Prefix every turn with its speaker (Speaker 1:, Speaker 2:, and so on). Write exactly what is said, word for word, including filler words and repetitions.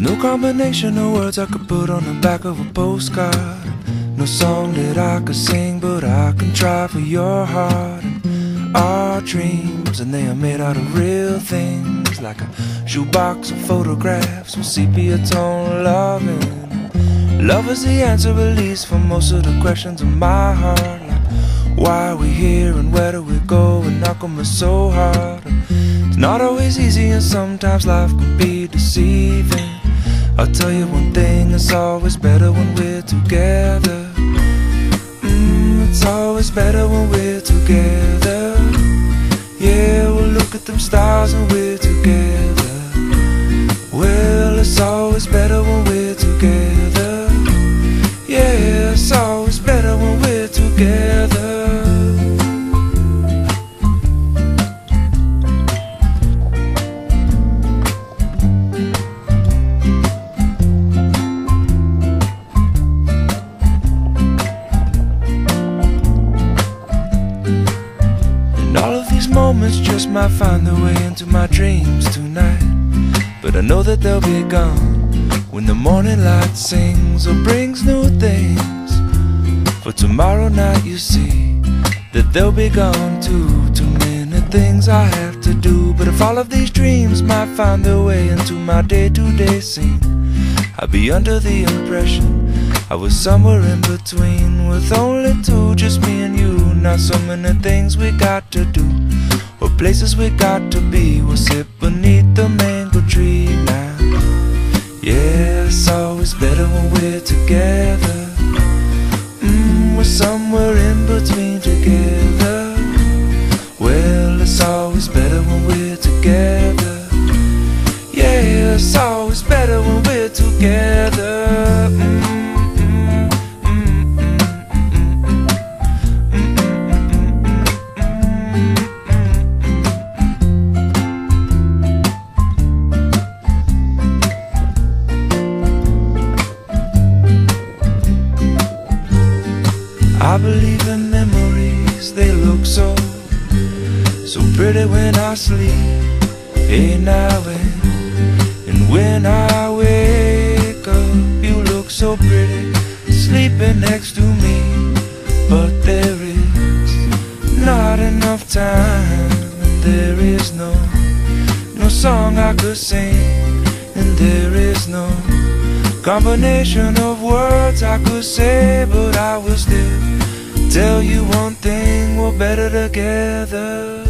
Speaker 1: no combination of words I could put on the back of a postcard. No song that I could sing, but I can try for your heart. And our dreams, and they are made out of real things, like a shoebox of photographs with sepia tone loving. Love is the answer, at least, for most of the questions in my heart. Like, why are we here and where do we go, and how come it's so hard? It's not always easy, and sometimes life can be deceiving. I'll tell you one thing, it's always better when we're together. Mm, it's always better when we're together. Yeah, we'll look at them stars when we're together. Well, it's always better when we're together. Yeah, it's always better when we're together. Moments just might find their way into my dreams tonight, but I know that they'll be gone when the morning light sings or brings new things. For tomorrow night you see that they'll be gone too. Too many things I have to do, but if all of these dreams might find their way into my day-to-day scene, I'd be under the impression I was somewhere in between, with only two, just me and you. Not so many things we got to do, or places we got to be. We'll sit beneath the mango tree now. Yeah, it's always better when we're together. Mm, we're somewhere in between together. Well, it's always better when we're together. Yeah, it's always better when we're together. Mm. I believe in memories, they look so, so pretty when I sleep. Hey now and, and when I wake up, you look so pretty, sleeping next to me. But there is not enough time, and there is no, no song I could sing, and there is no combination of words I could say, but I will still tell you one thing, we're better together.